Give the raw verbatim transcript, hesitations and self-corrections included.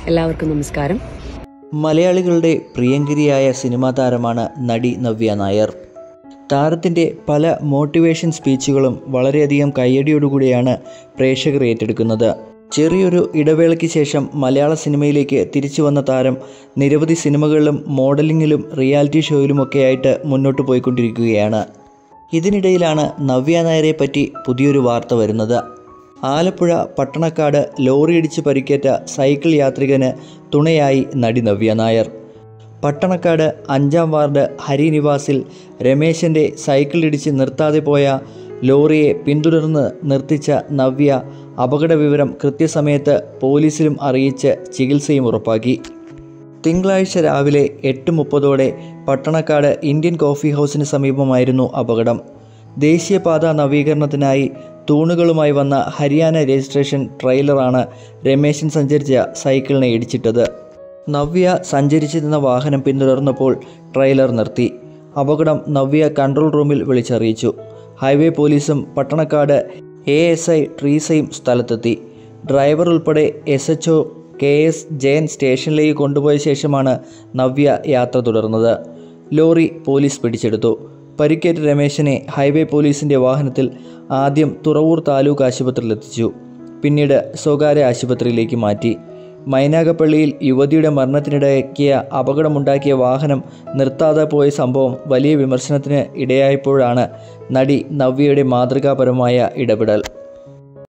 എല്ലാവർക്കും നമസ്കാരം. മലയാളികളുടെ പ്രിയങ്കരിയായ സിനിമാ താരമാണ് നടി നവ്യ നായർ. താരത്തിൻ്റെ പല മോട്ടിവേഷൻ സ്പീച്ചുകളും വളരെയധികം കയ്യടിയോടുകൂടിയാണ് പ്രേക്ഷകർ ഏറ്റെടുക്കുന്നത്. ചെറിയൊരു ഇടവേളയ്ക്ക് ശേഷം മലയാള സിനിമയിലേക്ക് തിരിച്ചു വന്ന താരം നിരവധി സിനിമകളിലും മോഡലിങ്ങിലും റിയാലിറ്റി ഷോയിലുമൊക്കെയായിട്ട് മുന്നോട്ട് പോയിക്കൊണ്ടിരിക്കുകയാണ്. ഇതിനിടയിലാണ് നവ്യ നായരെ പറ്റി പുതിയൊരു വാർത്ത വരുന്നത്. ആലപ്പുഴ പട്ടണക്കാട് ലോറിയിടിച്ച് പരിക്കേറ്റ സൈക്കിൾ യാത്രികന് തുണയായി നടി നവ്യ നായർ. പട്ടണക്കാട് അഞ്ചാം വാർഡ് ഹരിനിവാസിൽ രമേശൻ്റെ സൈക്കിളിടിച്ച് നിർത്താതെ പോയ ലോറിയെ പിന്തുടർന്ന് നിർത്തിച്ച നവ്യ അപകട വിവരം കൃത്യസമയത്ത് പോലീസിലും അറിയിച്ച് ചികിത്സയും ഉറപ്പാക്കി. തിങ്കളാഴ്ച രാവിലെ എട്ട് മുപ്പതോടെ പട്ടണക്കാട് ഇന്ത്യൻ കോഫി ഹൗസിന് സമീപമായിരുന്നു അപകടം. ദേശീയപാത നവീകരണത്തിനായി തൂണുകളുമായി വന്ന ഹരിയാന രജിസ്ട്രേഷൻ ട്രെയിലറാണ് രമേശൻ സഞ്ചരിച്ച സൈക്കിളിനെ ഇടിച്ചിട്ടത്. നവ്യ സഞ്ചരിച്ചിരുന്ന വാഹനം പിന്തുടർന്നപ്പോൾ ട്രെയിലർ നിർത്തി. അപകടം നവ്യ കൺട്രോൾ റൂമിൽ വിളിച്ചറിയിച്ചു. ഹൈവേ പോലീസും പട്ടണക്കാട് എ എസ് ഐ ട്രീസയും സ്ഥലത്തെത്തി. ഡ്രൈവർ ഉൾപ്പെടെ S H O K S Jayan സ്റ്റേഷനിലേക്ക് കൊണ്ടുപോയ ശേഷമാണ് നവ്യ യാത്ര തുടർന്നത്. ലോറി പോലീസ് പിടിച്ചെടുത്തു. പരിക്കേറ്റ രമേശനെ ഹൈവേ പോലീസിൻ്റെ വാഹനത്തിൽ ആദ്യം തുറവൂർ താലൂക്ക് ആശുപത്രിയിലെത്തിച്ചു. പിന്നീട് സ്വകാര്യ ആശുപത്രിയിലേക്ക് മാറ്റി. മൈനാഗപ്പള്ളിയിൽ യുവതിയുടെ മരണത്തിനിടയാക്കിയ അപകടമുണ്ടാക്കിയ വാഹനം നിർത്താതെ പോയ സംഭവം വലിയ വിമർശനത്തിന് ഇടയായപ്പോഴാണ് നടി നവ്യയുടെ മാതൃകാപരമായ ഇടപെടൽ.